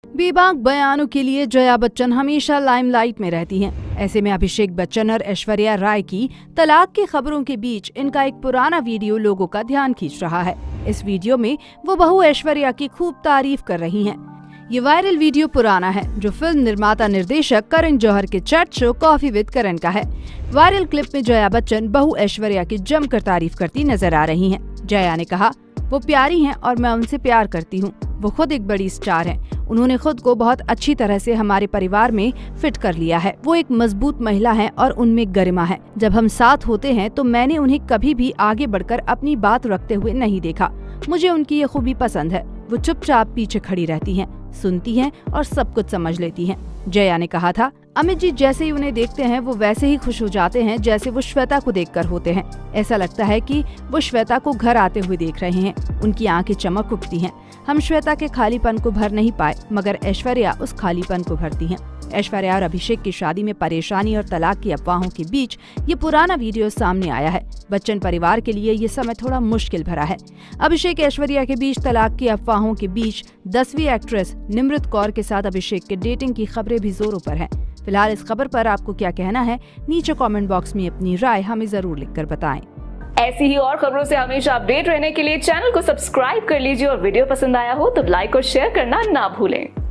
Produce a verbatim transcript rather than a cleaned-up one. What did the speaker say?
बेबाक बयानों के लिए जया बच्चन हमेशा लाइमलाइट में रहती हैं। ऐसे में अभिषेक बच्चन और ऐश्वर्या राय की तलाक की खबरों के बीच इनका एक पुराना वीडियो लोगों का ध्यान खींच रहा है। इस वीडियो में वो बहू ऐश्वर्या की खूब तारीफ कर रही हैं। ये वायरल वीडियो पुराना है, जो फिल्म निर्माता निर्देशक करण जौहर के chat show coffee with Karan का है। वायरल क्लिप में जया बच्चन बहू ऐश्वर्या की जमकर तारीफ करती नजर आ रही हैं। जया ने कहा, वो प्यारी हैं और मैं उनसे प्यार करती हूँ। वो खुद एक बड़ी स्टार हैं। उन्होंने खुद को बहुत अच्छी तरह से हमारे परिवार में फिट कर लिया है। वो एक मजबूत महिला हैं और उनमें गरिमा है। जब हम साथ होते हैं तो मैंने उन्हें कभी भी आगे बढ़कर अपनी बात रखते हुए नहीं देखा। मुझे उनकी ये खूबी पसंद है। वो चुपचाप पीछे खड़ी रहती हैं, सुनती हैं और सब कुछ समझ लेती हैं। जया ने कहा था, अमित जी जैसे ही उन्हें देखते हैं वो वैसे ही खुश हो जाते हैं जैसे वो श्वेता को देखकर होते हैं। ऐसा लगता है कि वो श्वेता को घर आते हुए देख रहे हैं। उनकी आंखें चमक उठती हैं। हम श्वेता के खालीपन को भर नहीं पाए, मगर ऐश्वर्या उस खालीपन को भरती हैं। ऐश्वर्या और अभिषेक की शादी में परेशानी और तलाक की अफवाहों के बीच ये पुराना वीडियो सामने आया है। बच्चन परिवार के लिए ये समय थोड़ा मुश्किल भरा है। अभिषेक ऐश्वर्या के बीच तलाक की अफवाहों के बीच दसवीं एक्ट्रेस निमृत कौर के साथ अभिषेक के डेटिंग की खबरें भी जोरों पर हैं। फिलहाल इस खबर पर आपको क्या कहना है, नीचे कमेंट बॉक्स में अपनी राय हमें जरूर लिखकर बताएं। ऐसी ही और खबरों से हमेशा अपडेट रहने के लिए चैनल को सब्सक्राइब कर लीजिए और वीडियो पसंद आया हो तो लाइक और शेयर करना ना भूलें।